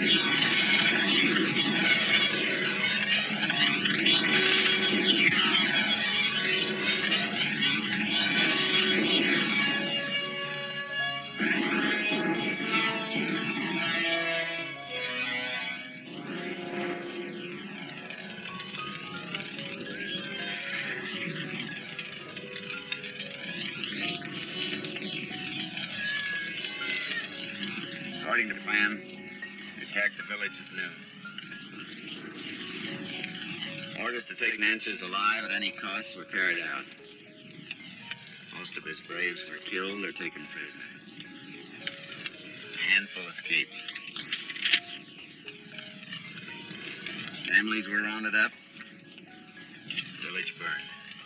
According to plan, we attacked the village at noon. Orders to take Natchez alive at any cost were carried out. Most of his braves were killed or taken prisoner. A handful escaped. Families were rounded up. Village burned.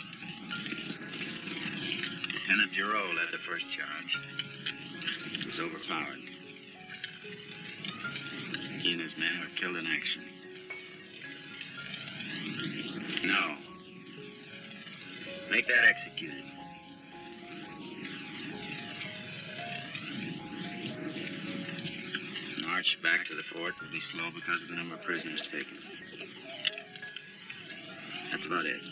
Lieutenant Giroux led the first charge. He was overpowered. He and his men were killed in action. No. Make that executed. March back to the fort will be slow because of the number of prisoners taken. That's about it.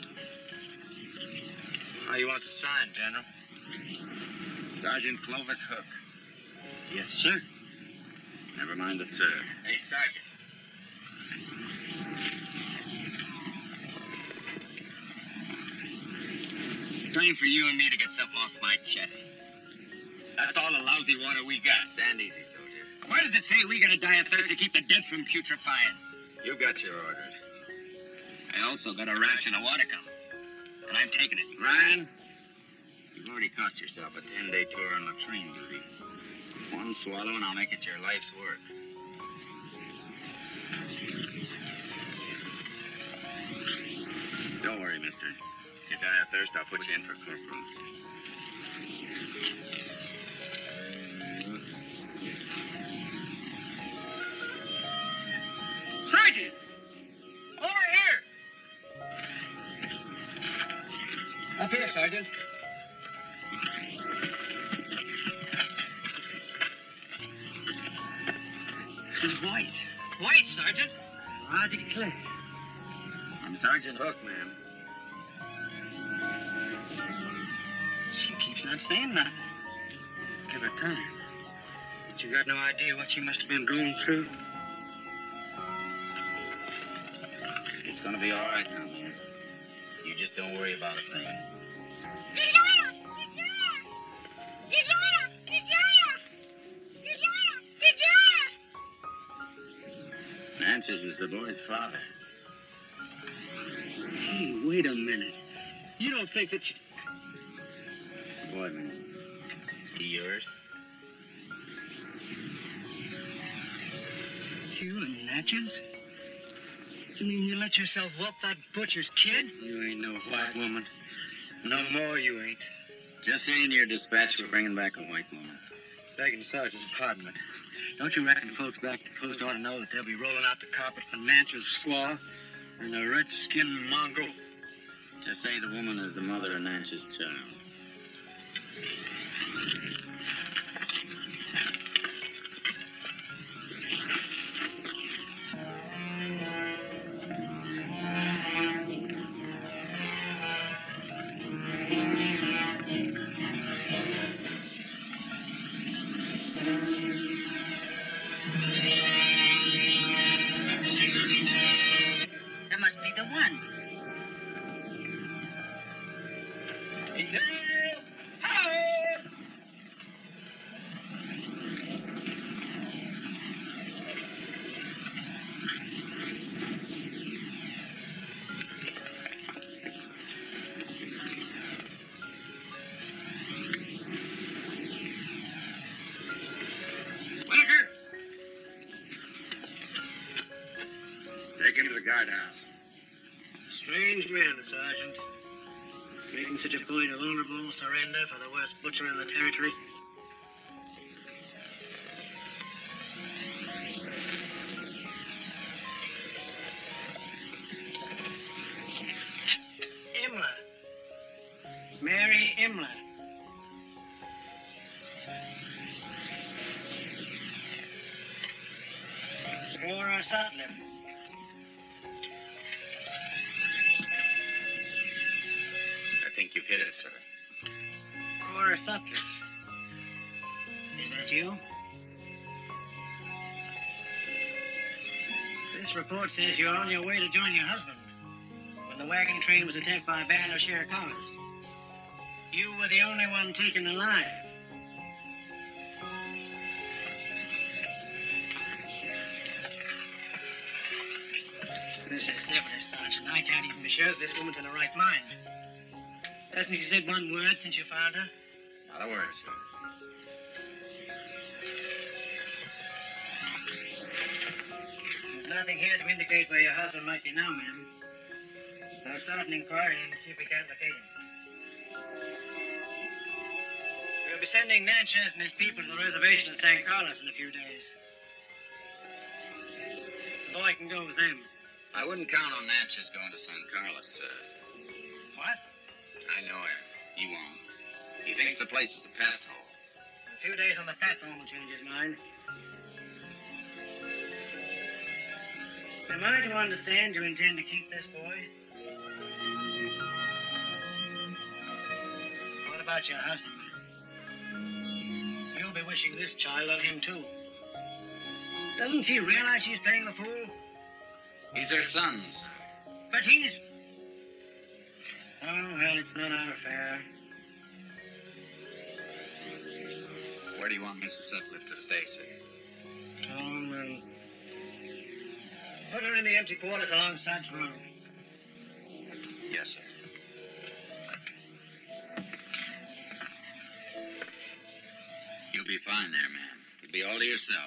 How you want to sign, General? Sergeant Clovis Hook. Yes, sir. Never mind the sir. Hey, Sergeant. Time for you and me to get something off my chest. That's all the lousy water we got. Stand easy, soldier. Why does it say we gotta die of thirst to keep the dead from putrefying? You got your orders. I also got a ration of water coming. And I'm taking it. Ryan, you've already cost yourself a 10-day tour on latrine duty. One swallow and I'll make it your life's work. Don't worry, mister. If you die of thirst, I'll put you in for corporal. Sergeant! Over here! Up here, Sergeant. She's white. White, Sergeant? I declare. I'm Sergeant Hook, ma'am. She keeps not saying nothing. Give her time. But you got no idea what she must have been going through. It's gonna be all right now, ma'am. You just don't worry about a thing. Natchez is the boy's father. Hey, wait a minute. You don't think that she... The boy, ma'am. He yours? You and Natchez? You mean you let yourself whoop that butcher's kid? You ain't no white woman. No more you ain't. Just say in your dispatch we're bringing back a white woman. Begging the sergeant's pardon, but don't you reckon folks back at the post ought to know that they'll be rolling out the carpet for Natchez squaw and the red-skinned mongrel? Just say the woman is the mother of Natchez' child. That must be the one. Take him to the guardhouse. Strange man, Sergeant. Making such a point of honorable surrender for the worst butcher in the territory. Imler. Mary Imler. Cora Sutcliffe. I think you've hit it, sir. Cora Sutcliffe. Is that you? This report says you're on your way to join your husband when the wagon train was attacked by a band of Shirakawas. You were the only one taken alive. This is devilish, Sergeant. I can't even be sure that this woman's in her right mind. Hasn't she said one word since you found her? Not a word, sir. There's nothing here to indicate where your husband might be now, ma'am. I'll start an inquiry and see if we can't locate him. We'll be sending Natchez and his people to the reservation at San Carlos in a few days. The boy can go with them. I wouldn't count on Natchez going to San Carlos, sir. What? I know him. He won't. He thinks the place is a pest hole. A few days on the platform will change his mind. Am I to understand you intend to keep this boy? What about your husband? You'll be wishing this child on him, too. Doesn't she realize she's playing the fool? He's her son, sir. But he's... Oh, well, it's not our affair. Where do you want Mrs. Sutcliffe to stay, sir? Oh, well... Put her in the empty quarters along Sud's room. Yes, sir. You'll be fine there, ma'am. You'll be all to yourself.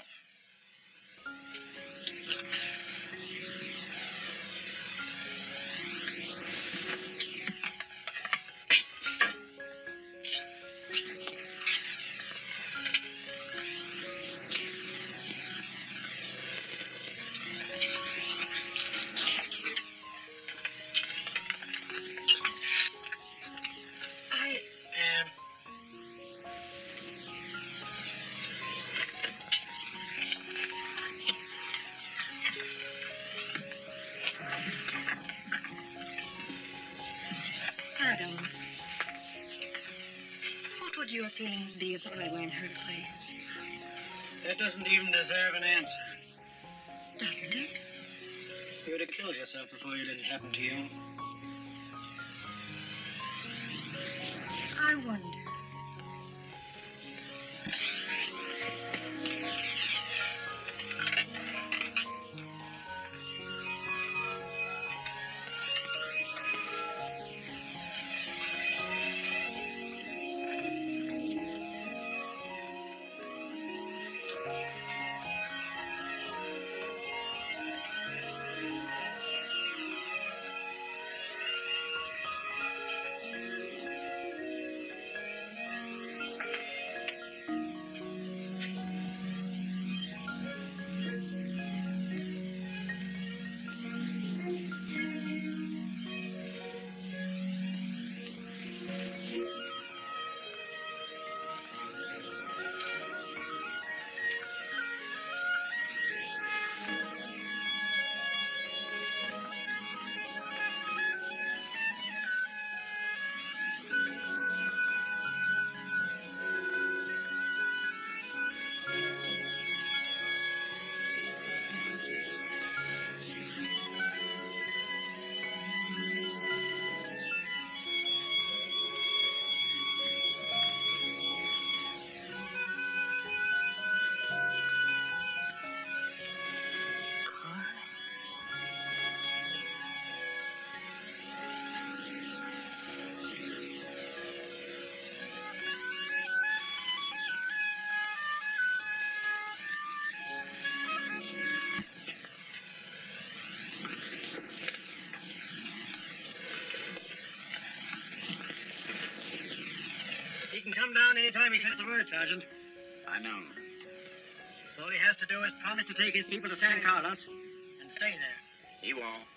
Adam, what would your feelings be if I were in her place? That doesn't even deserve an answer. Doesn't it? You would have killed yourself before it had happened to you. I wonder. He can come down any time he says the word, Sergeant. I know. All he has to do is promise to take his people to San Carlos and stay there. He won't.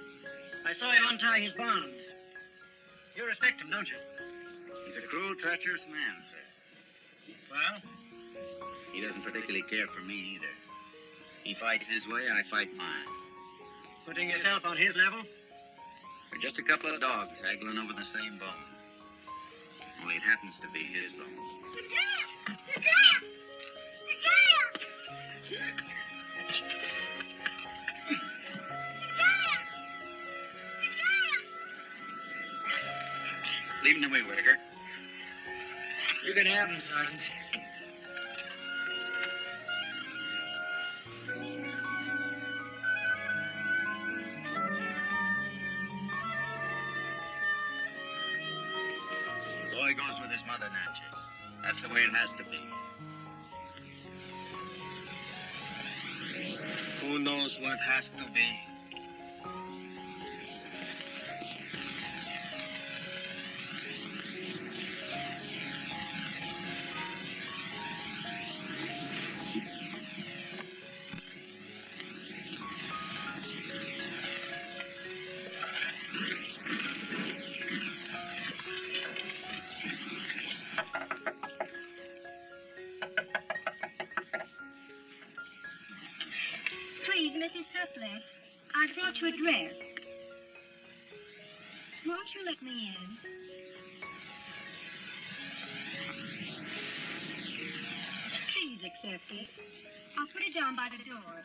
I saw him untie his bonds. You respect him, don't you? He's a cruel, treacherous man, sir. Well? He doesn't particularly care for me either. He fights his way, I fight mine. Putting yourself on his level? We're just a couple of dogs haggling over the same bone. Only it happens to be his bone. Leading the way, Whitaker. You can have him, Sergeant. Boy goes with his mother, Natchez. That's the way it has to be. Who knows what has to be? Please, Mrs. Sutcliffe, I've brought you a dress. Won't you let me in? Please accept it. I'll put it down by the door.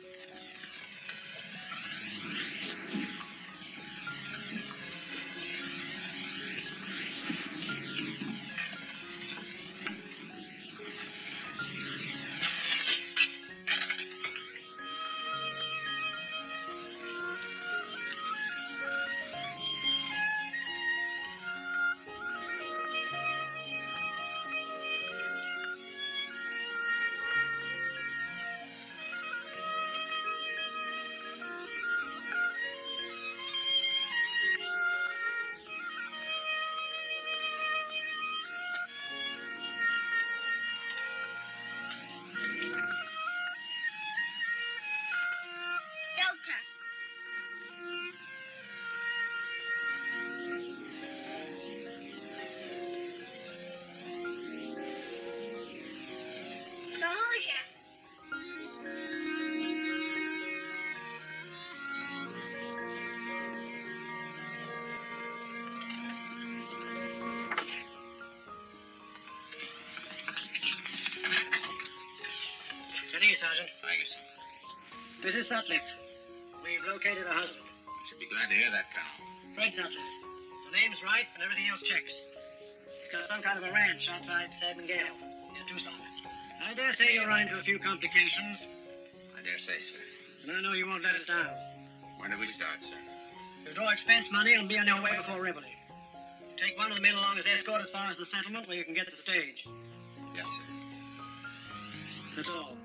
Sergeant. Ferguson. Mrs. Sutcliffe, we've located her husband. Should be glad to hear that, Colonel. Fred Sutcliffe. The name's right and everything else checks. He's got some kind of a ranch outside San Miguel, near Tucson. I dare say you'll run into a few complications. I dare say, sir. And I know you won't let us down. When do we start, sir? You'll draw expense money and be on your way before Rivoli. Take one of the men along as escort as far as the settlement where you can get to the stage. Yes, sir. That's all.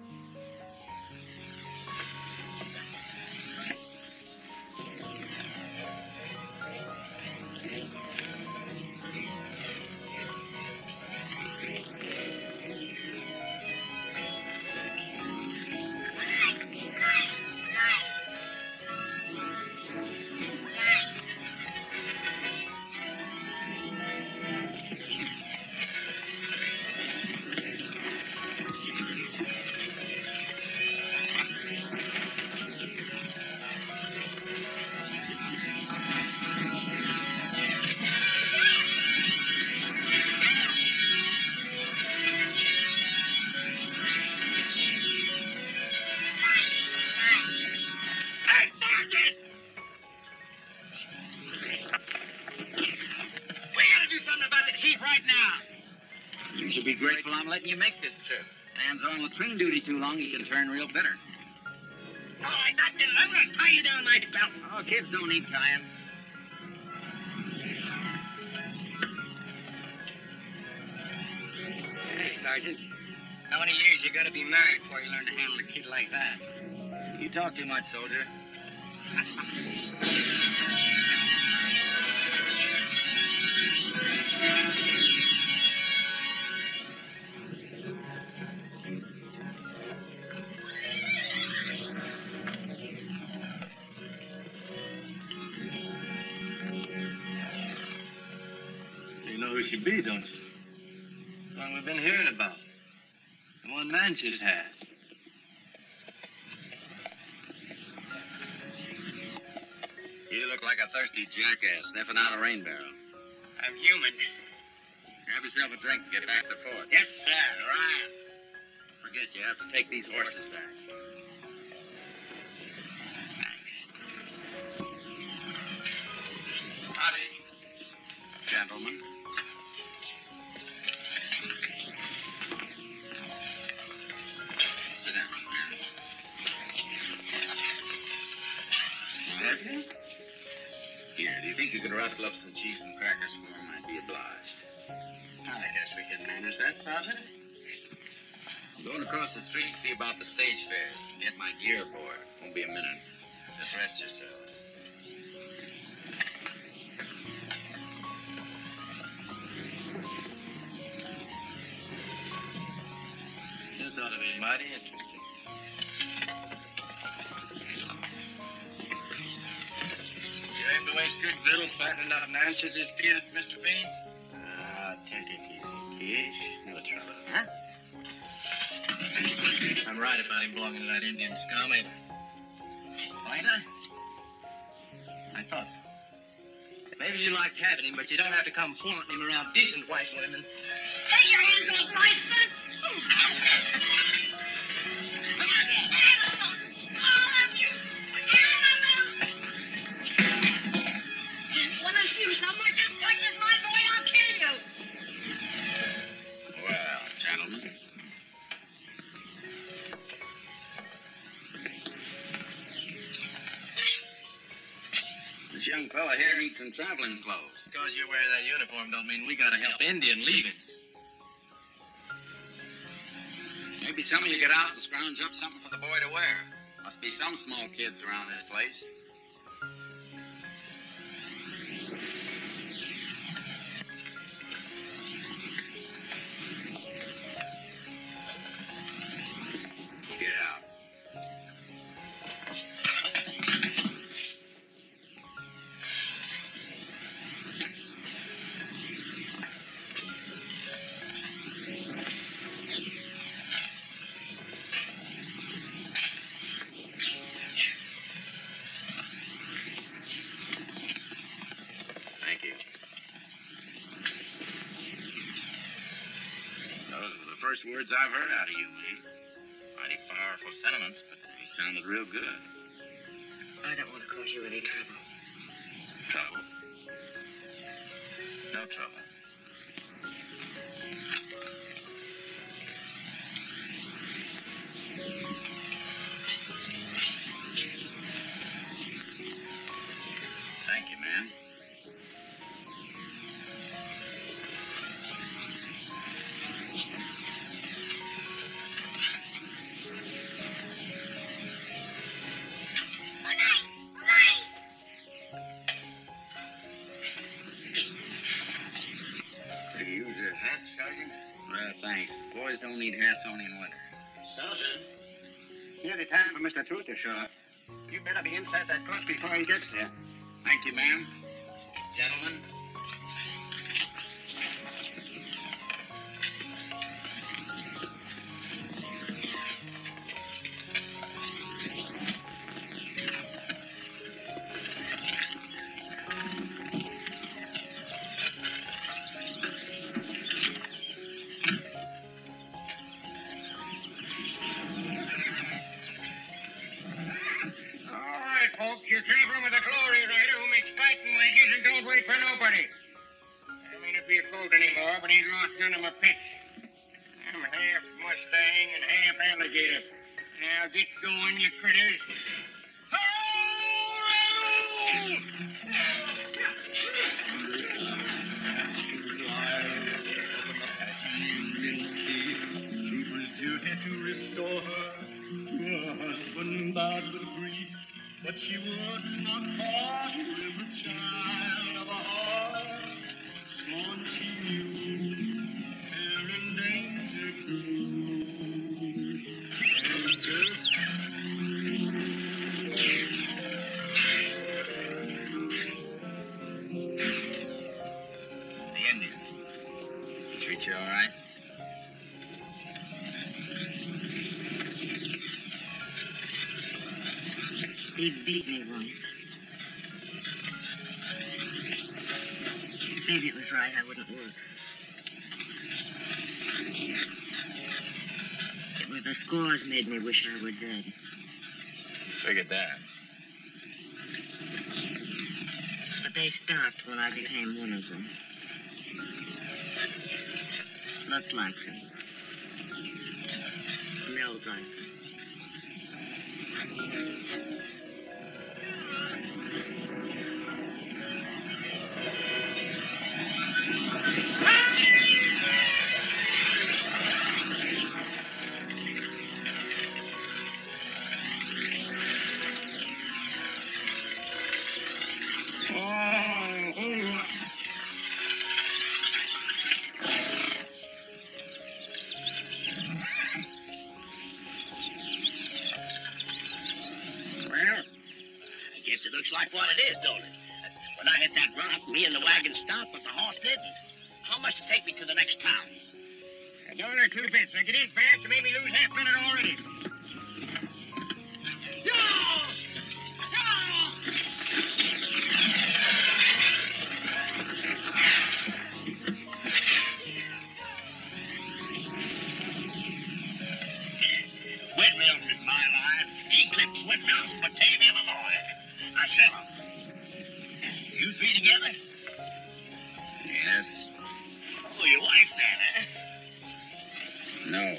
You should be grateful I'm letting you make this trip. Man's on latrine duty too long, he can turn real bitter. All right, that did it. I'm going to tie you down my belt. Oh, kids don't need tying. Hey, Sergeant. How many years you gotta be married before you learn to handle a kid like that? You talk too much, soldier. You know who she be, don't you? The one we've been hearing about. The one Manches had. look like a thirsty jackass sniffing out a rain barrel. I'm human. Grab yourself a drink and get back to the fort. Yes, sir. Right. Forget you have to take these horses back. Thanks. Howdy, gentlemen. Sit down, man. Have you? Here, do you think you could rustle up some cheese and crackers for him? I'd be obliged. I guess we can manage that, Sergeant. I'm going across the street to see about the stage fares and get my gear aboard. Won't be a minute. Just rest yourselves. This ought to be mighty interesting. You aim to waste good victuals fattening up Natchez, kid, Mr. Bean? Take it easy, Kish. No trouble. Huh? I'm right about him belonging to that Indian scum, ain't I? Ain't I? I thought so. Maybe you like having him, but you don't have to come flaunting him around decent white women. Take your hands off my son! One of you, so much as touches my boy, I'll kill you! Well, gentlemen. This young fella here needs some traveling clothes. Because you wear that uniform don't mean we gotta help Indian leavings. Maybe some of you get out and scrounge up something for the boy to wear. Must be some small kids around this place. Get out. Thank you. Those were the first words I've heard out of you, man. Mighty powerful sentiments, but they sounded real good. I don't want to cause you any trouble. Trouble? No trouble. Thank you, man. Could you use your hat, Sergeant? Well, thanks. Boys don't need hats only in winter. Sergeant. Nearly time for Mr. Truth to show up. You better be inside that coach before he gets there. Thank you, ma'am. Gentlemen. All right, folks. You're traveling with a glory rider who makes fighting wages and don't wait for nobody. I may not be afloat anymore, but ain't lost none of my pets. I'm half Mustang and half alligator. Now get going, you critters. Troopers' duty to restore her to her husband bowed with grief, but she would not part with the child of a heart. Scorn she knew, fear and danger too. The Indian. Treat you all right? He beat me once. Maybe it was right I wouldn't work. It was the scores made me wish I were dead. Figured that. But they stopped when I became one of them. Looked like them. Smelled like them. It looks like what it is, don't it? When I hit that rock, me and the wagon stopped, but the horse didn't. How much to take me to the next town? $1 or 2 bits. I get in fast, you made me lose half a minute already. Windmills is my line. Eclipse windmills, Batavia, Illinois. I sell 'em. You three together? Yes. Oh, your wife then, eh? No.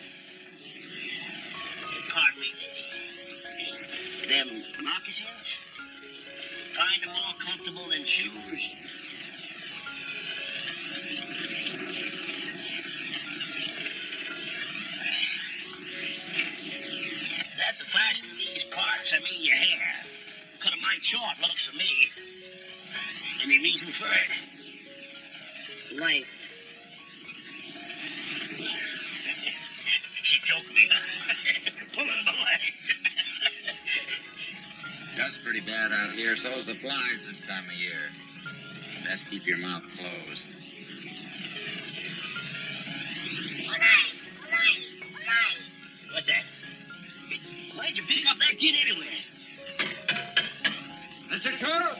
Pardon me. Them moccasins? Kind of more comfortable than shoes? That's the fashion of these parts. I mean, your hair. Cut 'em right short, looks for me. Any reason for it? Life. She choked me. Pulling my leg. Dust's pretty bad out here. So's the flies this time of year. Best keep your mouth closed. What's that? Why'd you pick up that kid anyway? Mr. Charles?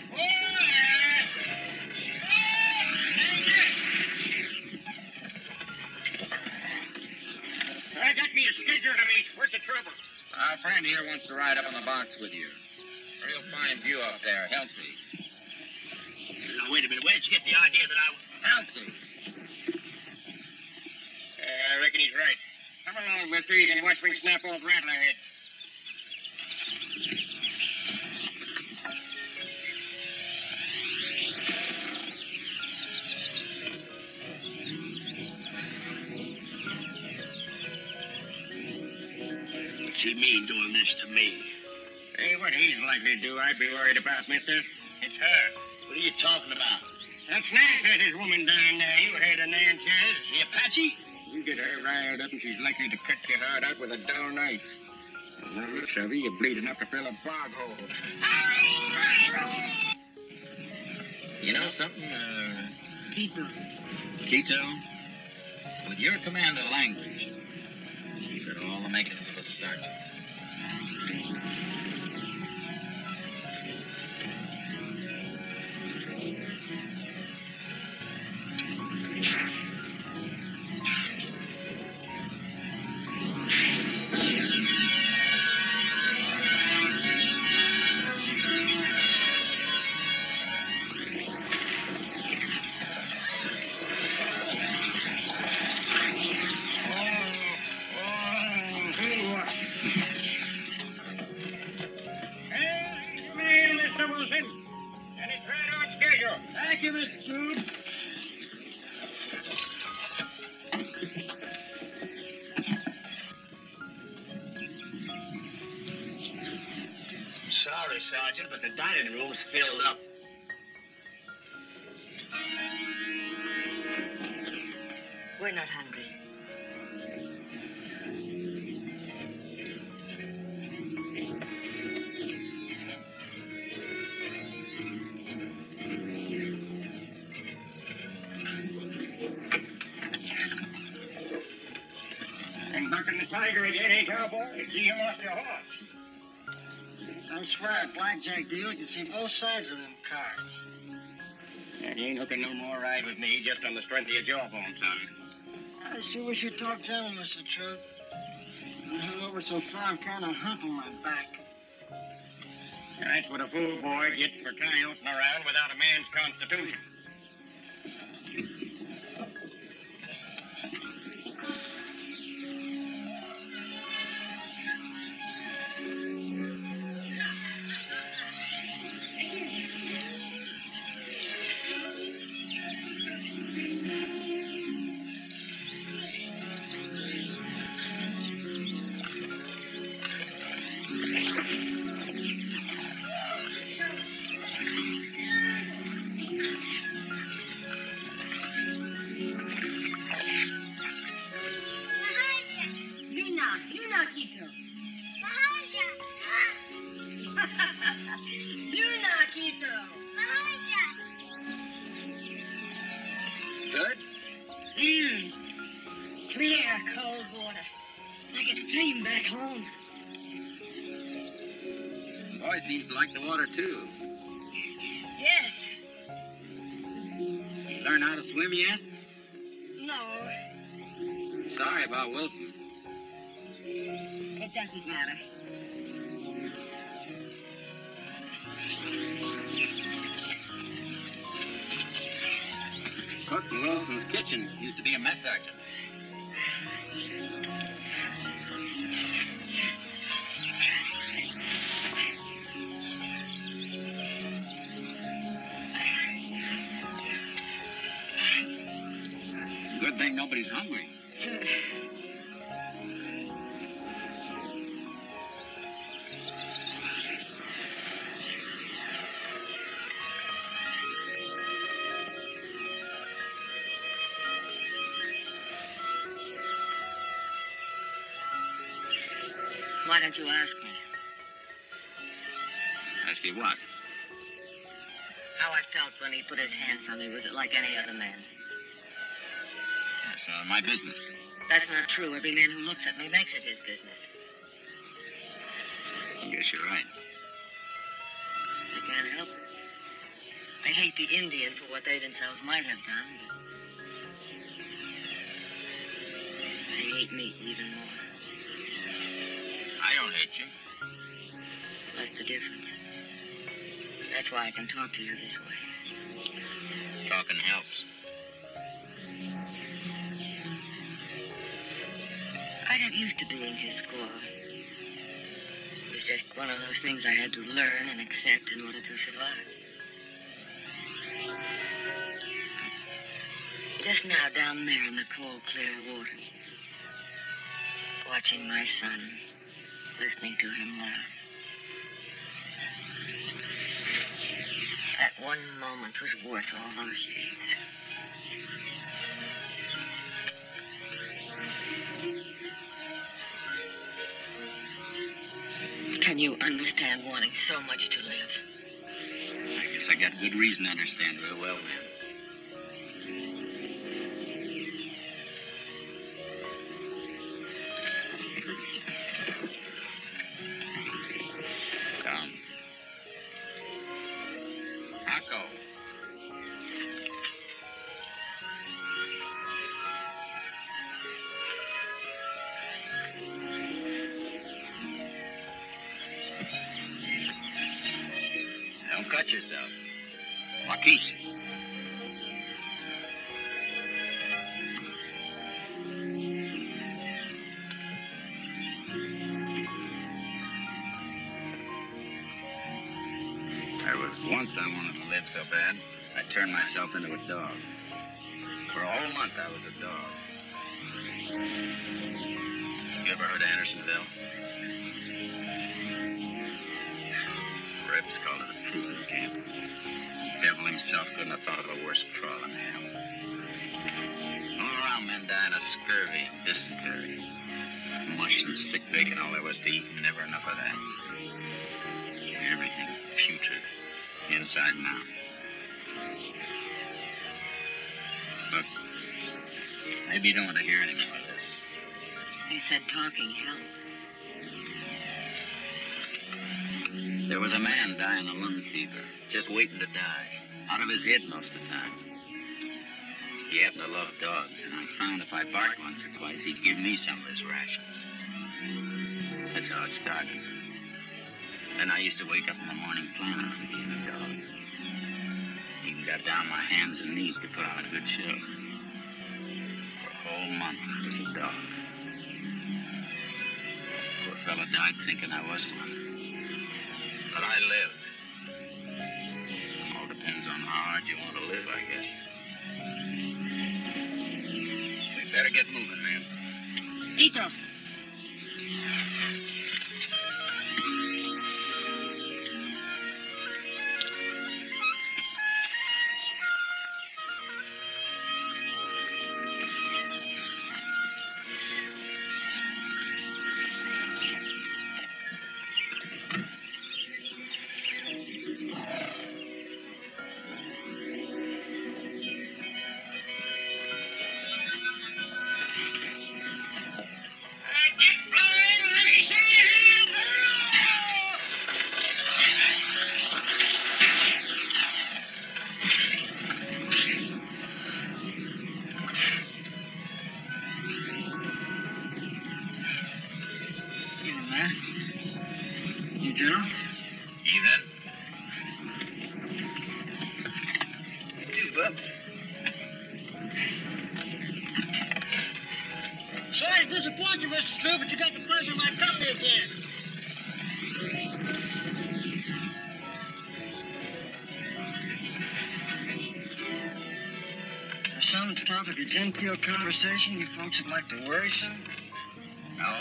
I got me a schedule to meet. What's the trouble? Our friend here wants to ride up on the box with you. Real fine view up there. Healthy. Now, wait a minute. Where'd you get the idea that I was Healthy. I reckon he's right. Come along, mister. You can watch me snap off Rattlerhead. What you mean doing this to me? Hey, what he's likely to do, I'd be worried about, mister. It's her. What are you talking about? That's Nance's woman down there. You heard of Nances. The Apache? You get her riled up and she's likely to cut your heart out with a dull knife. From the looks of you, you're bleeding enough to fill a bog hole. You know something, Tito. Quito? With your command of language, you've got all the makings of a sergeant. Thank you, Mr. Tube. Sorry, Sergeant, but the dining room's filled up. We're not hungry. And bucking the tiger again, eh, cowboy? See, you lost your horse. I swear, a blackjack dealer can see both sides of them cards. You ain't hooking no more ride with me just on the strength of your jawbone, son. I sure wish you'd talk to him, Mr. Trout. I hung over so far, I'm kind of humping my back. That's what a fool boy gets for coyoting around without a man's constitution. Good? Clear, cold water. Like a stream back home. Boy seems to like the water, too. Yes. Learn how to swim yet? No. Sorry about Wilson. It doesn't matter. Cook in Wilson's kitchen used to be a mess sergeant. Good thing nobody's hungry. Why don't you ask me? Ask you what? How I felt when he put his hands on me. Was it like any other man? That's my business. That's not true. Every man who looks at me makes it his business. I guess you're right. I can't help it. I hate the Indian for what they themselves might have done, but I hate me even more. I don't hate you. That's the difference. That's why I can talk to you this way. Talking helps. I got used to being his squaw. It was just one of those things I had to learn and accept in order to survive. Just now, down there in the cold, clear water, watching my son, listening to him laugh. That one moment was worth all those years. Can you understand wanting so much to live? I guess I got good reason to understand real well, man. Come. Rocco. Don't cut yourself. Marquise. There was once I wanted to live so bad, I turned myself into a dog. For a whole month, I was a dog. You ever heard of Andersonville? Rips called it a prison camp. The devil himself couldn't have thought of a worse crawl than hell. All around men dying of scurvy, dysentery, mush and sick bacon, all there was to eat, and never enough of that. Everything putrid, inside and out. Look, maybe you don't want to hear any more of this. You said talking helps. There was a man dying of lung fever, just waiting to die. Out of his head most of the time. He happened to love dogs, and I found if I barked once or twice, he'd give me some of his rations. That's how it started. Then I used to wake up in the morning planning on being a dog. Even got down my hands and knees to put on a good show. For a whole month, I was a dog. Poor fella died thinking I was one. But I lived. All depends on how hard you want to live, I guess. We better get moving, man. Tito. You down? Evening. You too, bub. Sorry to disappoint you, Mr. True, but you got the pleasure of my company again. There's some topic of genteel conversation you folks would like to worry some? No.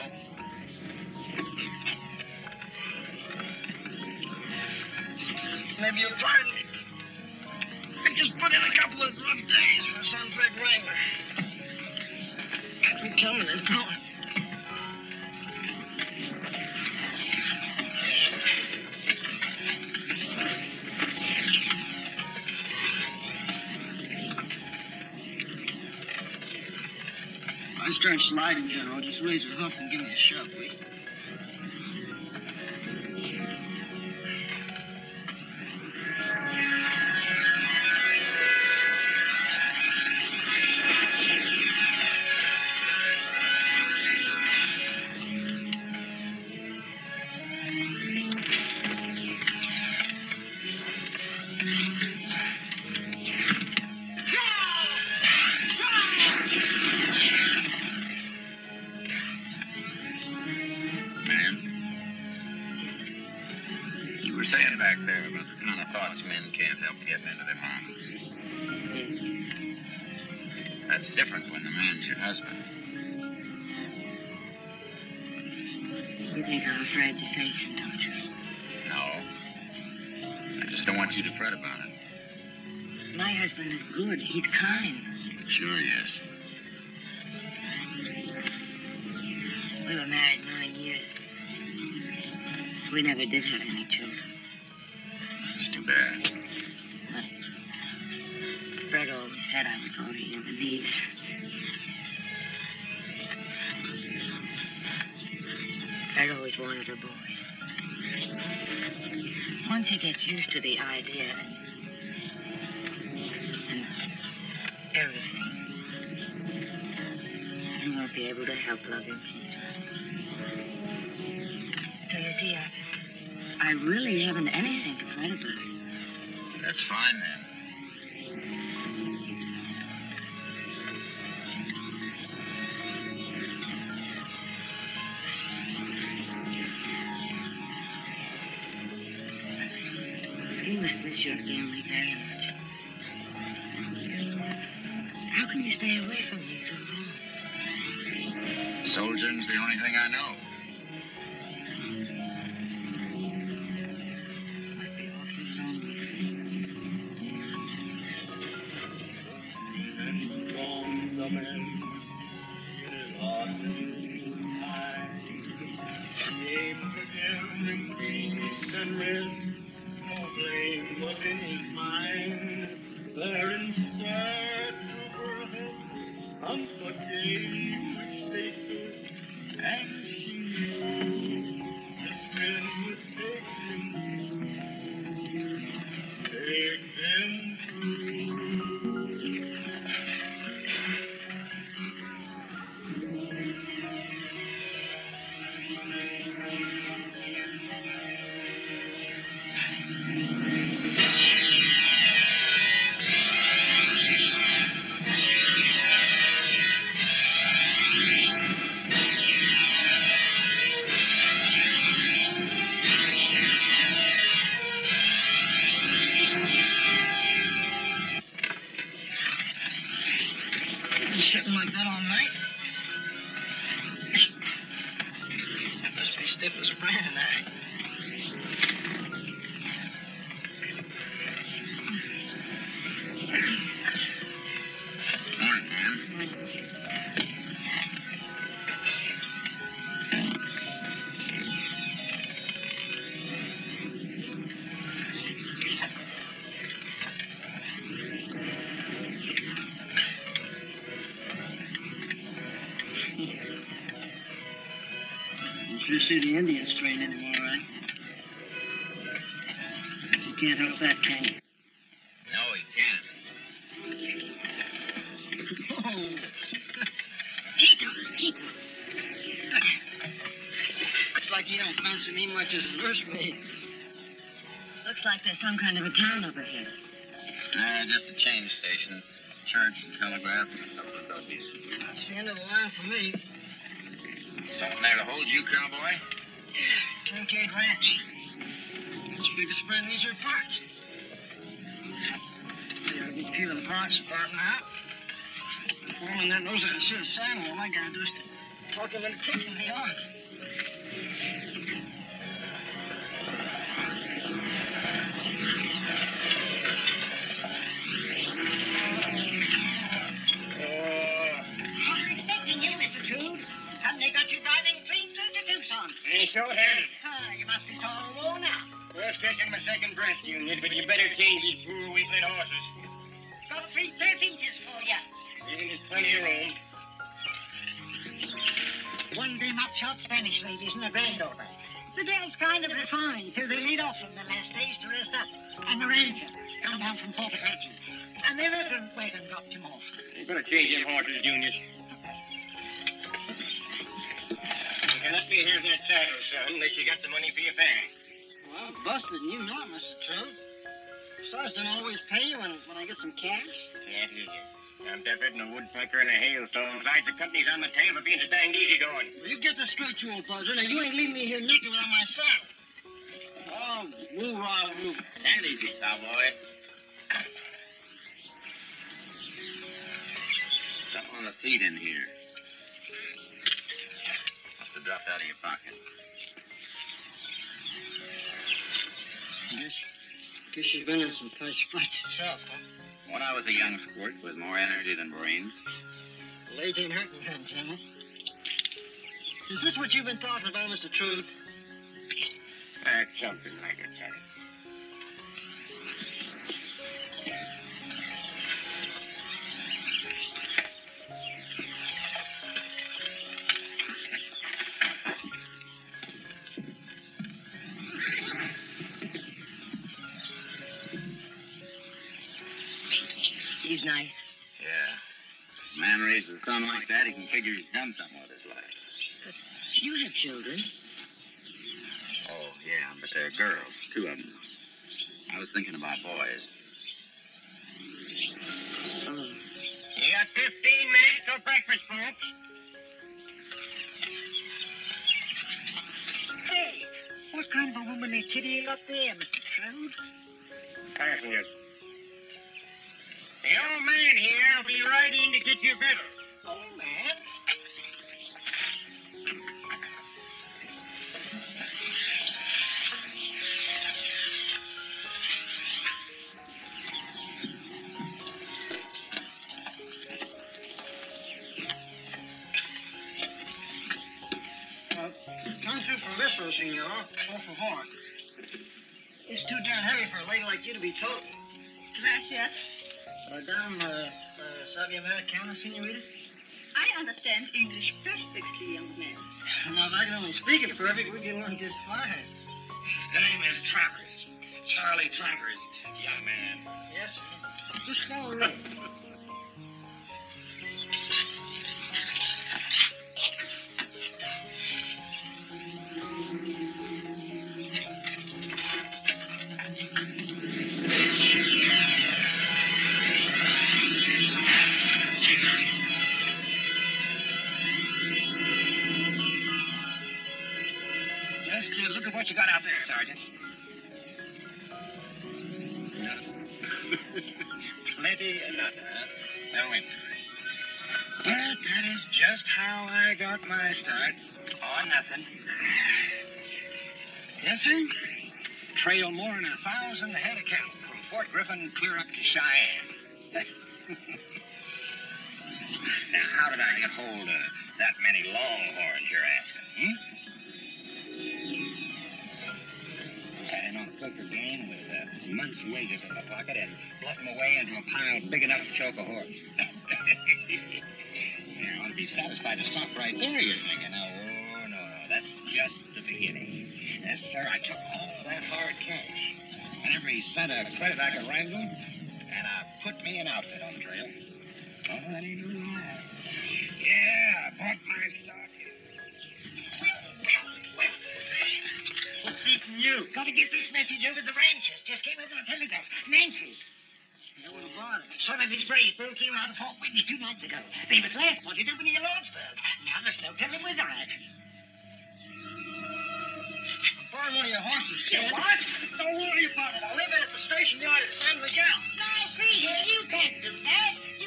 Maybe you'll pardon me. I just put in a couple of rough days for some big wrangler. Got me coming and going. If I start sliding, General, just raise a hoof and give me a shove, will you? You were saying back there about the kind of thoughts men can't help getting into their minds. That's different when the man's your husband. You think I'm afraid to face him, don't you? No. I just don't want you to fret about it. My husband is good. He's kind. Sure he is. We were married 9 years. We never did have any children. It's too bad. But Fred always said I would go to him and leave. Fred always wanted a boy. Once he gets used to the idea and everything, he won't be able to help loving Peter. So you see, I really haven't anything to fret about. That's fine, then. You must miss your family very much. How can you stay away from me so long? Soldiering's the only thing I know. Must be awfully lonely. And storms a man in his heart and his mind. He aimed to give him peace and rest. No blame was in his mind. There in search of her head, comfort gave which they took, and she knew this friend would take them Sure see the Indian strain anymore, right? You can't help that, can you? No, he can't. Oh. Keep him. Looks like you don't fancy me much as a nursemaid. Looks like there's some kind of a town up ahead. Just a change station. Church and telegraph and a couple of doggies. That's the end of the line for me. Something there to hold you, cowboy? Kincaid Ranch. It's the biggest spread in these here parts. You ought to be peeling parts apart now. The woman that knows how to shoot a sign, all I gotta do is to talk him into taking me on. Ain't so headed. You must be sore low now. Just taking my second breath, Junior, but you better change these poor weakling horses. Got 3 13s for you. Even there's plenty of room. One them upshot Spanish ladies and a granddaughter. The girl's kind of refined, so they laid off from the last days to rest up. And the ranger come down from Fort Apache. And the veteran wagon dropped him off. You better change them horses, Junior. You let me have that saddle, son, unless you got the money for your fare. Well, busted, and you know it, Mr. Trude. Besides, don't always pay you when I get some cash. Yeah, it is. I'm deafer than a woodpecker in a hailstorm. Besides, the company's on the tail for being so dang easy going. Well, you get this straight, you old buzzard. Now, you ain't leaving me here naked without my saddle. Oh, woo-rah, woo. Stand easy, cowboy. Something on the seat in here. Must have dropped out of your pocket. Guess you've been in some tight spots yourself, huh? When I was a young squirt with more energy than brains. Late ain't hurting then, General. Is this what you've been talking about, Mr. Trude? That's something like it, son. He's nice. Yeah. If a man raises a son like that, he can figure he's done something with his life. You have children. Oh, yeah, but they're girls. 2 of them. I was thinking about boys. You got 15 minutes till breakfast, folks. Hey, what kind of a woman is Kitty up there, Mr. Trude? Passengers. The old man here will be right in to get your victuals. Old man? Transfer for Visco, senor. Por favor. It's too darn heavy for a lady like you to be toting. Gracias. Madame, sabe Americana, senorita? I understand English perfectly, young man. Now, if I can only speak it perfect, we get along just fine. The name is Travers. Charlie Travers, young man. Yes, sir. Just follow me. Look at what you got out there, Sergeant. Plenty of nothing, huh? No interest. But that is just how I got my start. On nothing. Yes, sir. Trail more than 1,000 head of cattle from Fort Griffin clear up to Cheyenne. Now, how did I get hold of that many longhorns you're asking, Sat in on a poker game with a month's wages in my pocket and bluffed my way into a pile big enough to choke a horse. Yeah, I ought to be satisfied to stop right there, you're thinking. Oh, no. That's just the beginning. Yes, sir, I took all of that hard cash and every cent of credit I could wrangle, and I put me an outfit on the trail. Oh, that ain't no lie. Yeah, I bought my stock. What's seeking you? Got to get this message over to the ranchers. Just came over a telegraph. Nancy's. No one bother. Some of his brave folk came out of Fort Whitney 2 nights ago. They was last spotted over near Lordsburg. Now there's no telling where they're at. I'm borrowing one of your horses, kid. What? Don't worry about it. I'll leave it at the station yard at San Miguel. Now, see here, you can't do that. You...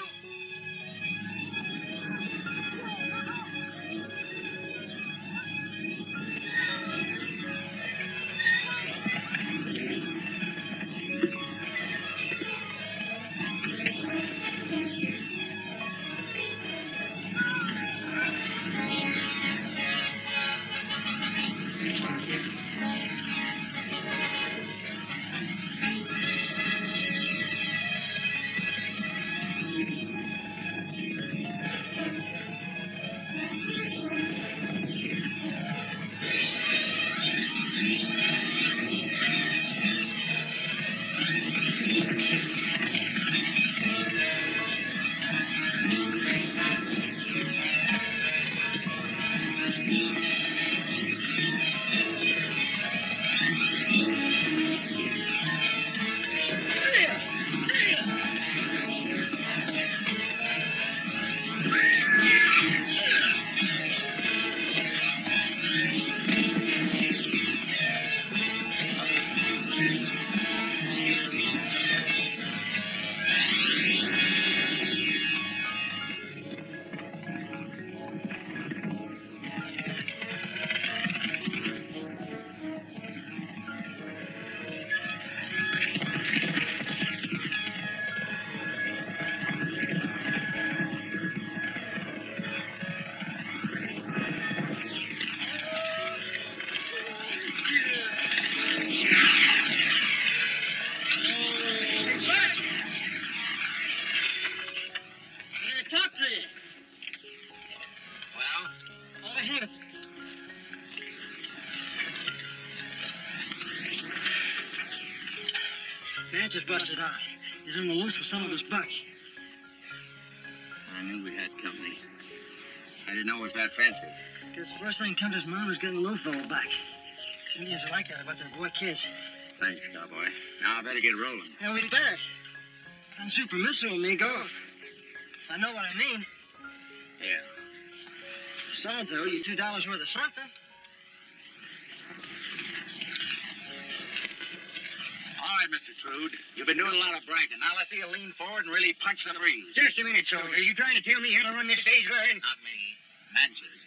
Natchez busted out. He's on the loose with some of his bucks. I knew we had company. I didn't know it was that fancy. Guess the first thing come to his mind was getting the low fellow back. Indians are like that about their boy kids. Thanks, cowboy. Now I better get rolling. Yeah, we'd better. I'm super missile, amigo. If I know what I mean. Yeah. Besides, I owe you $2 worth of something. All right, Mr. Trude. You've been doing a lot of bragging. Now let's see you lean forward and really punch the breeze. Just a minute, soldier. Are you trying to tell me how to run this stage line? Not me. Natchez.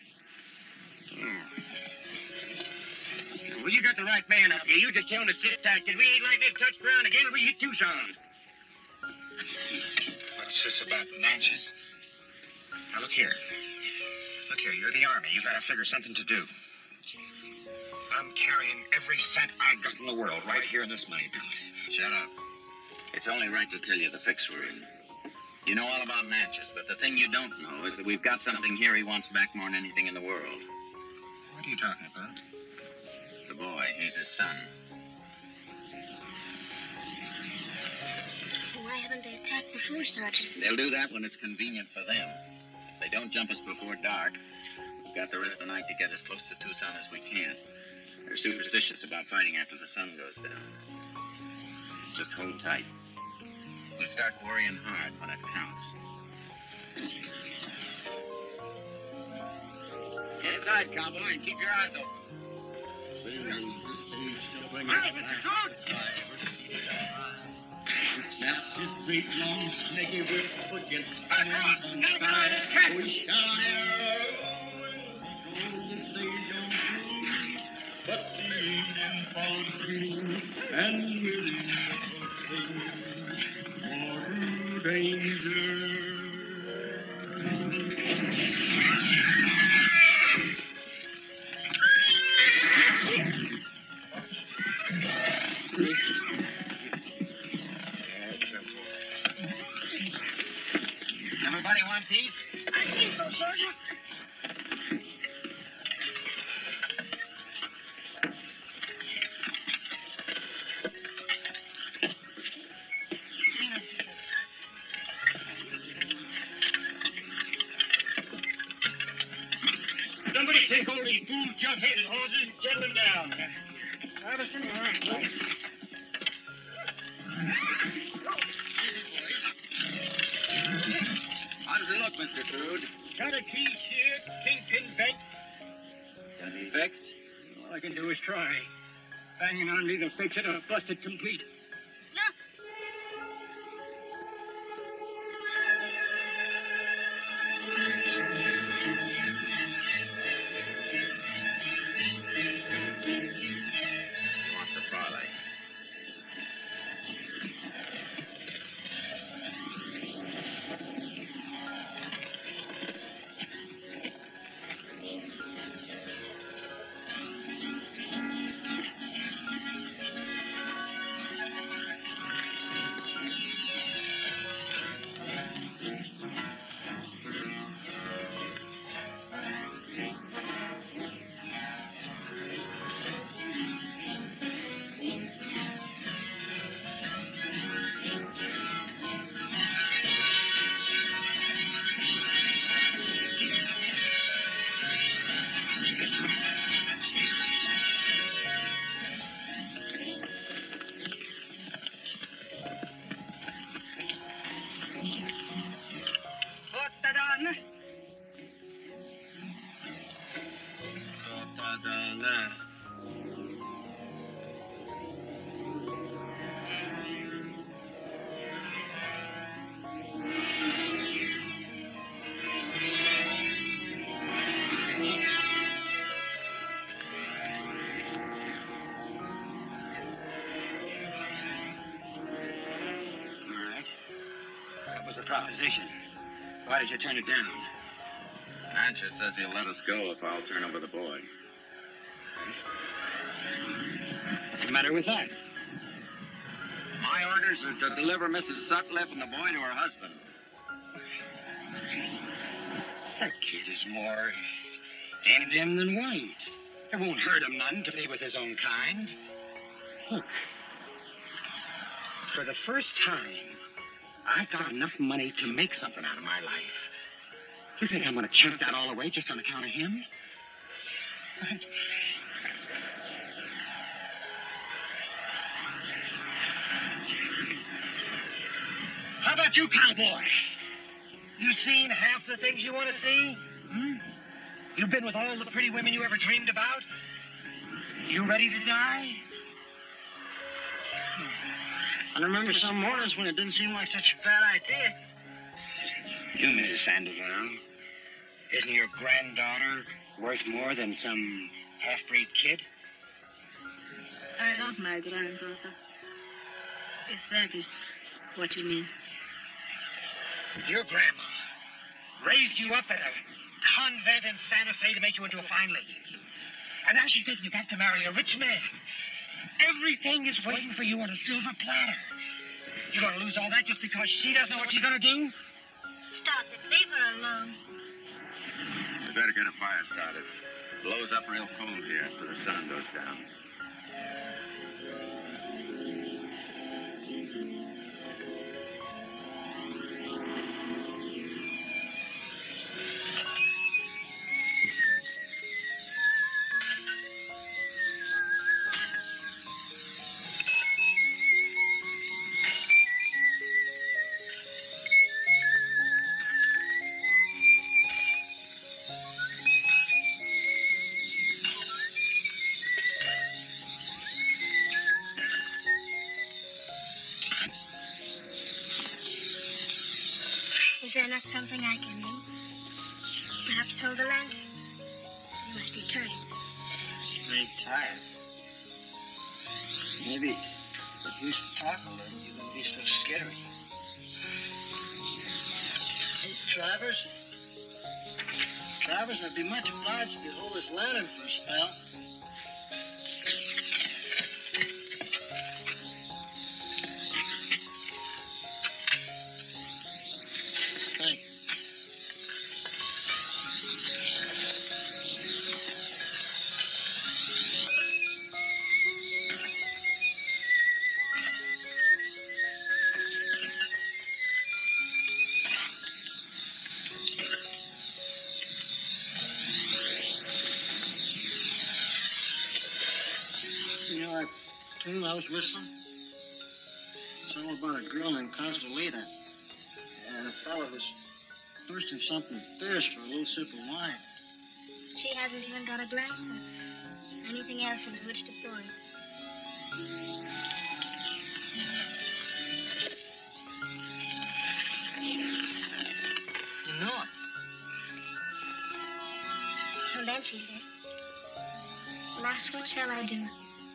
Well, you got the right man up here. You just tell him to sit tight, because we ain't likely to touch ground again if we hit Tucson. What's this about the Natchez? Now, look here. Look here, you're the Army. You gotta figure something to do. I'm carrying every cent I got in the world right here in this money belt. Shut up. It's only right to tell you the fix we're in. You know all about Natchez, but the thing you don't know is that we've got something here he wants back more than anything in the world. What are you talking about? The boy. He's his son. Why haven't they attacked before, Sergeant? They'll do that when it's convenient for them. If they don't jump us before dark, we've got the rest of the night to get as close to Tucson as we can. They're superstitious about fighting after the sun goes down. Just hold tight. We'll start worrying hard when it counts. Get inside, cowboy, and keep your eyes open. He snapped his great long snaky whip against the mountain sky. We shot arrows, he drove the stage on through. But the Indian followed too, and with him approached more danger. Everybody want peace? I think so, Sergeant. jump-headed horses. Get them down. Harvesting. All right. How does it look, Mr. Trude? Got a key here, kingpin bent. Got any fixed? All I can do is try. Banging on me to fix it or bust it complete. He wants a parlay. Proposition. Why did you turn it down? Rancher says he'll let us go if I'll turn over the boy. What's the matter with that? My orders are to deliver Mrs. Sutcliffe and the boy to her husband. That kid is more Indian than white. It won't hurt him none to be with his own kind. Look, for the first time, I've got enough money to make something out of my life. You think I'm going to chuck that all away just on account of him? How about you, cowboy? You seen half the things you want to see? You've been with all the pretty women you ever dreamed about? You ready to die? I remember some mornings when it didn't seem like such a bad idea. You, Mrs. Sandoval, isn't your granddaughter worth more than some half-breed kid? I love my granddaughter. If that is what you mean. Your grandma raised you up at a convent in Santa Fe to make you into a fine lady. And now she's taking you back to marry a rich man. Everything is waiting for you on a silver platter. You're going to lose all that just because she doesn't know what she's going to do? Stop it. Leave her alone. We better get a fire started. Blows up real cold here after the sun goes down. Is there not something I can do? Perhaps hold the lantern. You must be tired. Ain't tired. Maybe if you used to talk a little, you wouldn't be so scary. Hey, Travers, I'd be much obliged if you'd hold this lantern for a spell. Thank you. hear that tune I was whistling? It's all about a girl named Consolita. And a fellow who's thirsting something fierce for a little sip of wine. She hasn't even got a glass of anything else into which to pour it. You know it. And then she says, "Lass, what shall I do?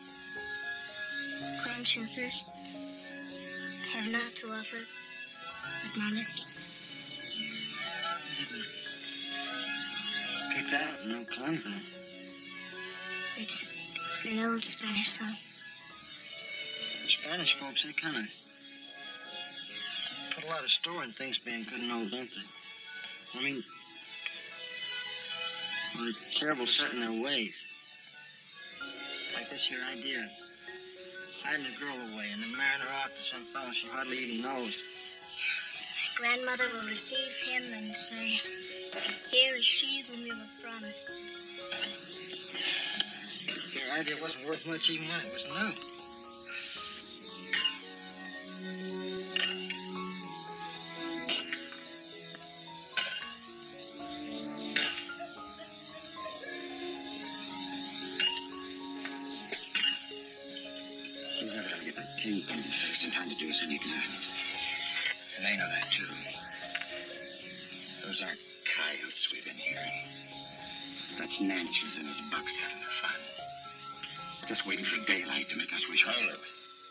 Quench your thirst, have naught to offer but my lips." Picked out, no confident. It's an old Spanish song. Spanish folks, they kind of put a lot of store in things being good and old, don't they? I mean, well, they're terrible set in their ways. Like this here idea. Hiding a girl away and then marrying her off to some fellow she hardly even knows. Grandmother will receive him and say, "Here is she whom you have promised." Your idea wasn't worth much even when it was new. You never gotta get that kingpin fixed in time to do us any good. And they know that, too. Those aren't coyotes we've been hearing. That's Nanchas and his bucks having their fun. Just waiting for daylight to make us wish we lived.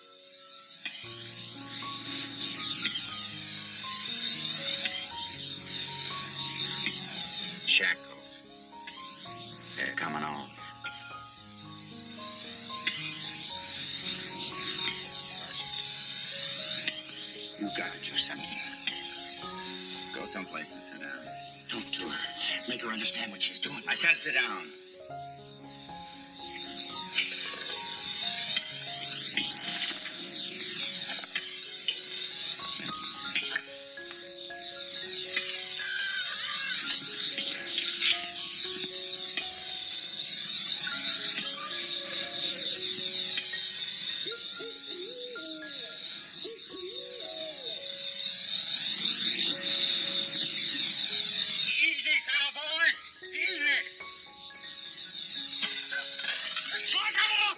Shackles. They're coming on. You gotta do something. Go someplace and sit down. Talk to her. Make her understand what she's doing. I said sit down. Easy, cowboy. Easy. Fuck off!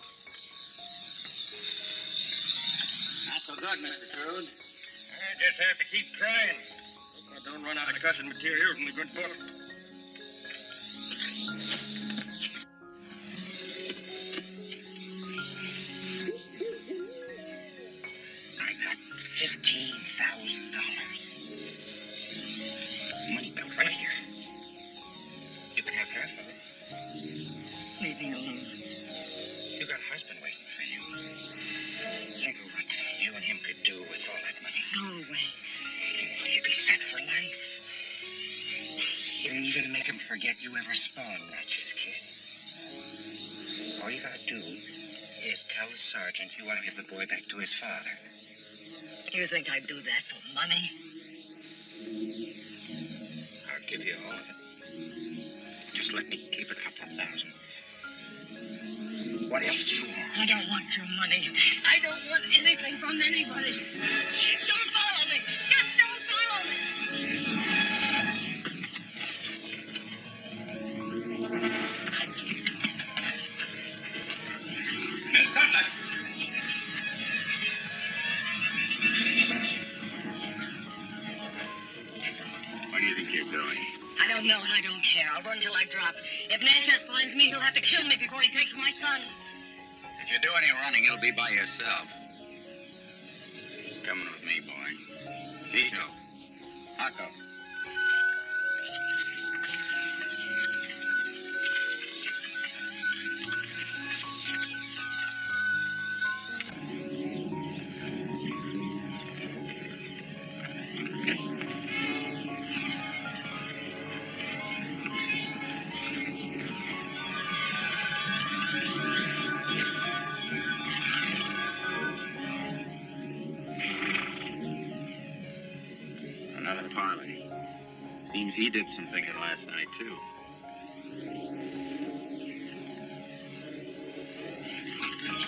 Not so good, Mr. Trude. I just have to keep trying. Hope I don't run out of cussing material from the good book. I got $15,000. Money belt right here. You can have half of it. Leave me alone. You got a husband waiting for you. Think of what you and him could do with all that money. Go away. You'd be set for life. You'd even make him forget you ever spawned Natchez, kid. All you gotta do is tell the sergeant you want to give the boy back to his father. You think I'd do that for money? I'll give you all of it. Just let me keep a couple of thousand. What else do you want? I don't want your money. I don't want anything from anybody. Don't follow me. Just don't follow me. Hey, Sutler! What do you think you're doing? I don't know. I don't care. I'll run till I drop. If Natchez finds me, he'll have to kill me before he takes my son. If you do any running, it'll be by yourself. Coming with me, boy. Vito. Paco. Another parley. Seems he did some thinking last night, too.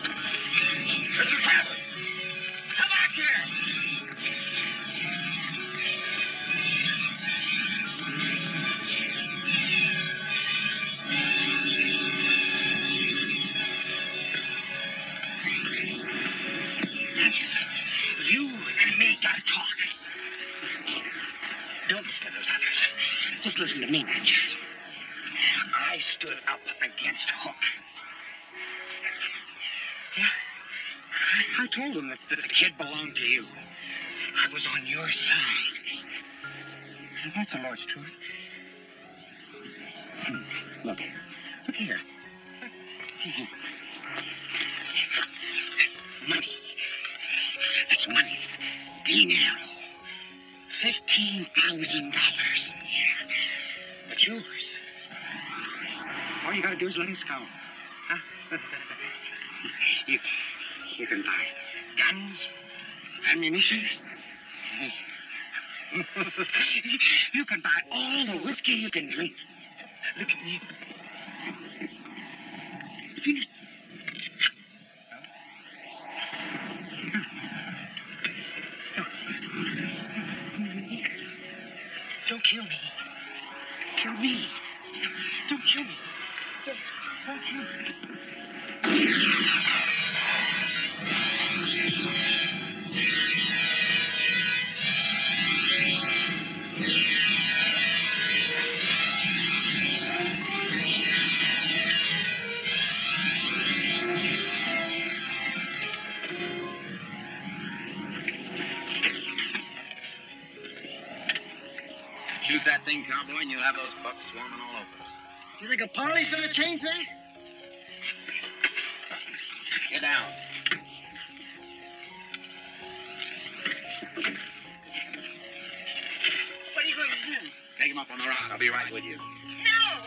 You and me gotta talk. Don't listen to those others. Just listen to me, Natchez. I stood up against Hook. Yeah? I told him that the kid belonged to you. I was on your side. That's the Lord's truth. Look here. Money. That's money. Dinero. $15,000. It's yours. All you gotta do is let us go. Huh? You can buy guns, ammunition. You can buy all the whiskey you can drink. Look at me. Finish. Don't kill me. Kill me. Don't kill me. Don't kill me. Shoot that thing, cowboy, and you'll have those bucks swarming all over us. You think a parley's gonna change that? Get down. What are you going to do? Take him up on the rock. I'll be right with you. No!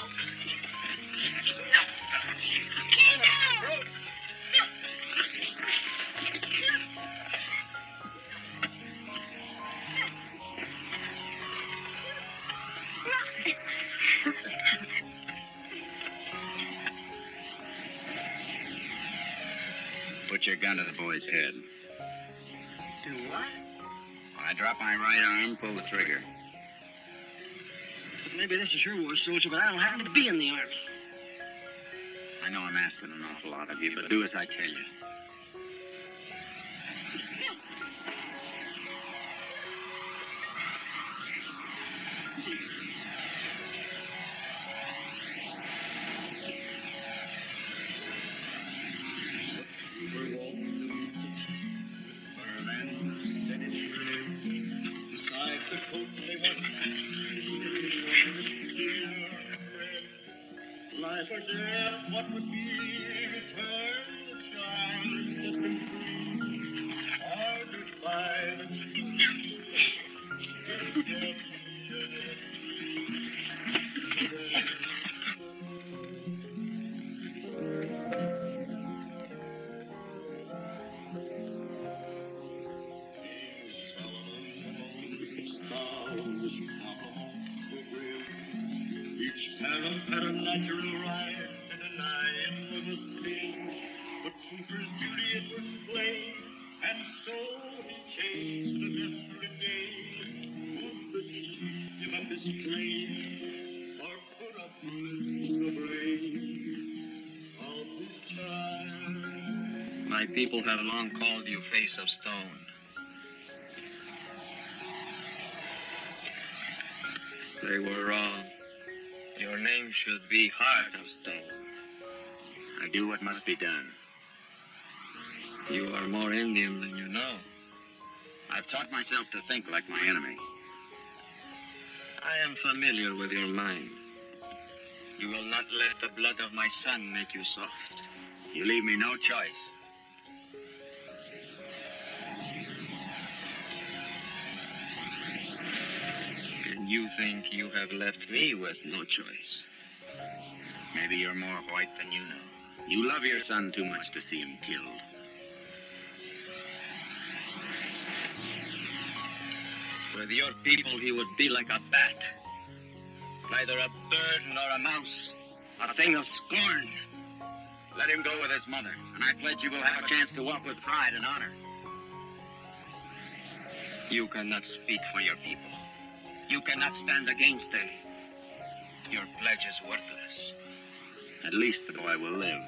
Put your gun to the boy's head. Do what? When I drop my right arm, pull the trigger. Maybe this is your war, soldier, but I don't happen to be in the Army. I know I'm asking an awful lot of you, but do as I tell you. Beside the coach they went. Life or death, what would be? Return the child and set them free. Or goodbye the each parent had a natural right to deny it was a sin, but Cooper's duty it was plain, and so he chased the desperate game. Would the chief give up his claim, or put a bullet in the brain of his child? My people have long called you Face of Stone. They were wrong. Your name should be Heart of Stone. I do what must be done. You are more Indian than you know. I've taught myself to think like my enemy. I am familiar with your mind. You will not let the blood of my son make you soft. You leave me no choice. And you think you have left me with no choice. Maybe you're more white than you know. You love your son too much to see him killed. With your people, he would be like a bat. Neither a bird nor a mouse. A thing of scorn. Let him go with his mother, and I pledge you will have a chance to walk with pride and honor. You cannot speak for your people. You cannot stand against them. Your pledge is worthless. At least the boy will live.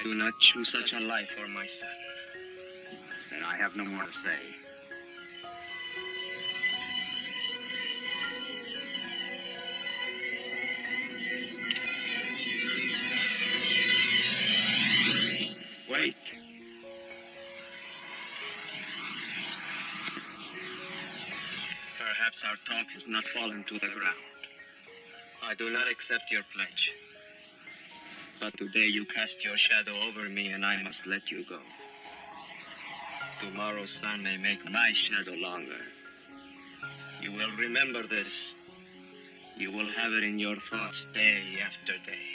I do not choose such a life for my son. Then I have no more to say. Wait. Perhaps our talk has not fallen to the ground. I do not accept your pledge. But today you cast your shadow over me and I must let you go. Tomorrow's sun may make my shadow longer. You will remember this. You will have it in your thoughts day after day.